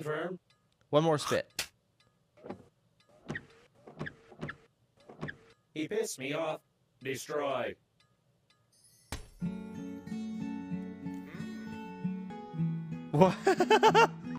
Confirmed. One more spit. He pissed me off. Destroy. What?